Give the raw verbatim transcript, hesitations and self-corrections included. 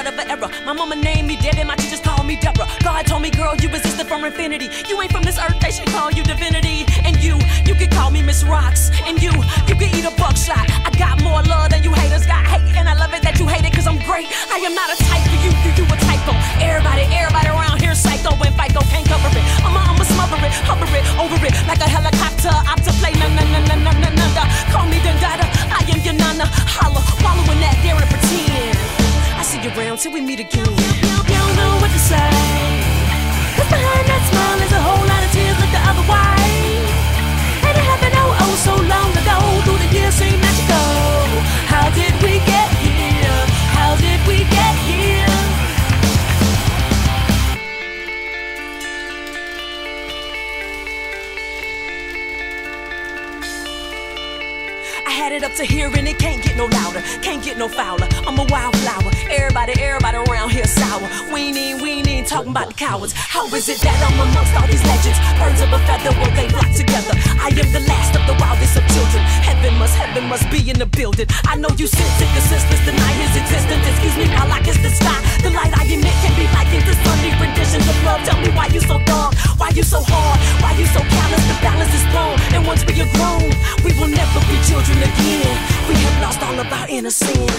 start of an era. My mama named me Debbie, my teachers called me Deborah. God told me, girl, you existed from infinity. You ain't from this earth, they should call you divinity. And you, you can call me Miss Rocks. And you, you can eat a buckshot. I got more love than you haters got hate. And I love it that you hate it cause I'm great. I am not a type for you, you, you a typo. Everybody, everybody around here psycho and FICO can't cover it. I'ma, I'ma smother it, hover it, over it like a helicopter. Opta play, na na na na na na na na. Call me Dendada, I am your nana. Holla, wallow in that dare and pretend. I see you around till we meet again. You don't know what to say, cause behind that smile is a whole lot of tears look the other way. And it happened oh oh so long ago. Through the years seem magical. How did we get here? How did we get here? I had it up to here and it can't get no louder, can't get no fouler. I'm a wildflower. Everybody, everybody around here sour. We ain't, we ain't talking about the cowards. How is it that I'm amongst all these legends? Birds of a feather, well they flock together. I am the last of the wildest of children. Heaven must, heaven must be in the building. I know you sense it, the senseless deny his existence. Excuse me while I kiss the sky. The light I emit can be likened to sunny renditions of love. Tell me why you so dumb, why you so hard, why you so callous. The balance is thrown, and once we are grown, we will never be children again. We have lost all of our innocence.